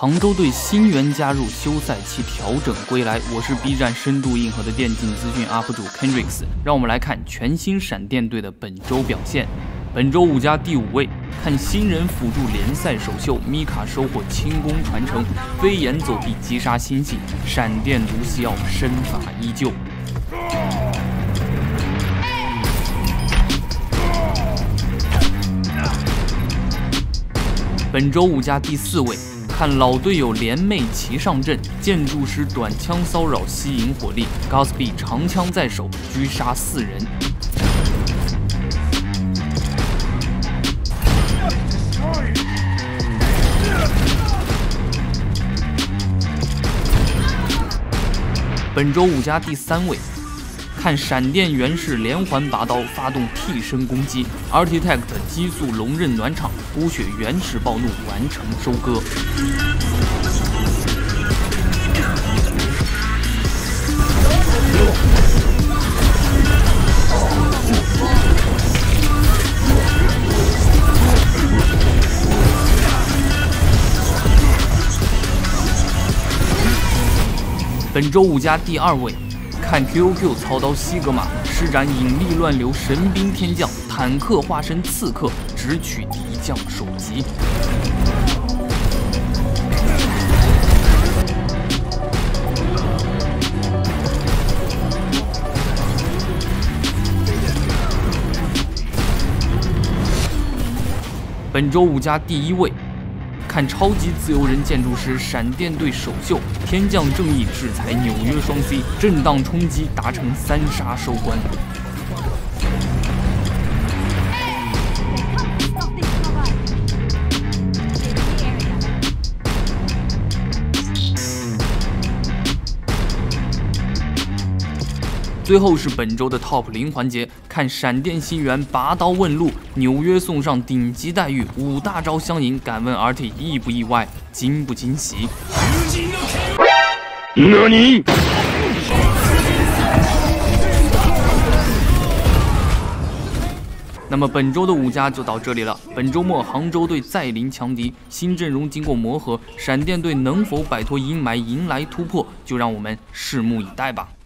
杭州队新援加入，休赛期调整归来。我是 B 站深度硬核的电竞资讯 UP 主 Kendrix， 让我们来看全新闪电队的本周表现。本周5家第5位，看新人辅助联赛首秀，米卡收获轻功传承，飞檐走壁击杀星星，闪电卢西奥身法依旧。本周5家第4位，看老队友联袂齐上阵，建筑师短枪骚扰吸引火力 ，Gospy 长枪在手狙杀4人。本周5家第3位，看闪电原氏连环拔刀发动替身攻击 ，Architect 激速龙刃暖场，孤血原始暴怒完成收割。本周5家第2位，看 QQ 操刀西格玛施展引力乱流神兵天降，坦克化身刺客，直取敌将首级。本周5家第1位，看超级自由人建筑师闪电队首秀，天降正义制裁纽约双 C， 震荡冲击达成3杀收官。最后是本周的 Top 0环节，看闪电新援拔刀问路，纽约送上顶级待遇，5大招相迎，敢问 RT 意不意外，惊不惊喜？那么本周的5家就到这里了。本周末杭州队再临强敌，新阵容经过磨合，闪电队能否摆脱阴霾迎来突破，就让我们拭目以待吧。